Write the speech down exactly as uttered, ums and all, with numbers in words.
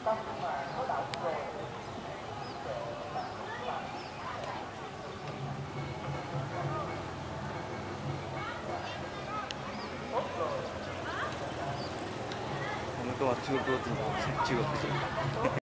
我们跟我这个桌子，这个不行。